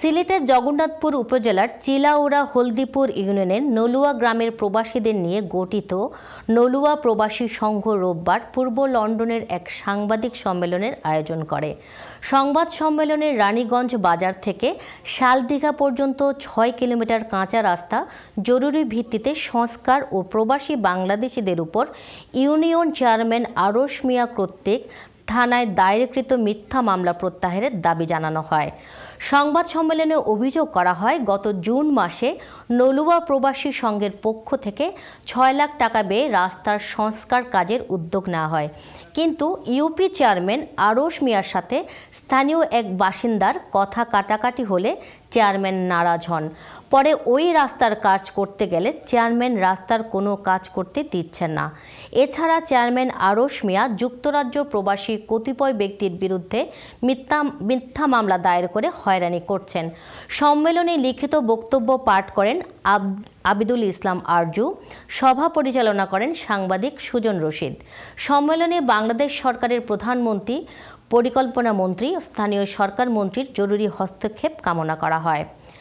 সিলেটের জগন্নাথপুর উপজেলার চিলাউড়া হলদিপুর ইউনিয়নের নলুয়া গ্রামের প্রবাসীদের নিয়ে গঠিত নলুয়া প্রবাসী সংঘ রোববার পূর্ব লন্ডনের এক সাংবাদিক সম্মেলনের আয়োজন করে। সংবাদ সম্মেলনে রানীগঞ্জ বাজার থেকে শালদিঘা পর্যন্ত ৬ কিলোমিটার কাঁচা রাস্তা জরুরি ভিত্তিতে সংস্কার ও প্রবাসী বাংলাদেশিদের উপর ইউনিয়ন চেয়ারম্যান আরশ মিয়া কর্তৃক থানায় দায়েরকৃত মিথ্যা মামলা প্রত্যাহারের দাবি জানানো হয়। সংবাদ সম্মেলনে অভিযোগ করা হয়, গত জুন মাসে নলুয়া প্রবাসী সংঘের পক্ষ থেকে ৬ লাখ টাকা ব্যয়ে রাস্তার সংস্কার কাজের উদ্যোগ নেওয়া হয়, কিন্তু ইউপি চেয়ারম্যান আরশ মিয়ার সাথে স্থানীয় এক বাসিন্দার কথা কাটাকাটি হলে চেয়ারম্যান নারাজ হন। পরে ওই রাস্তার কাজ করতে গেলে চেয়ারম্যান রাস্তার কোনো কাজ করতে দিচ্ছেন না। এছাড়া চেয়ারম্যান আরশ মিয়া যুক্তরাজ্য প্রবাসী কতিপয় ব্যক্তির বিরুদ্ধে মিথ্যা মামলা দায়ের করে হয়রানি করছেন। সম্মেলনে লিখিত বক্তব্য পাঠ করেন আবিদুল ইসলাম আরজু, সভা পরিচালনা করেন সাংবাদিক সুজন রশিদ। সম্মেলনে বাংলাদেশ সরকারের প্রধানমন্ত্রী, পরিকল্পনা মন্ত্রী ও স্থানীয় সরকার মন্ত্রীর জরুরি হস্তক্ষেপ কামনা করা হয়।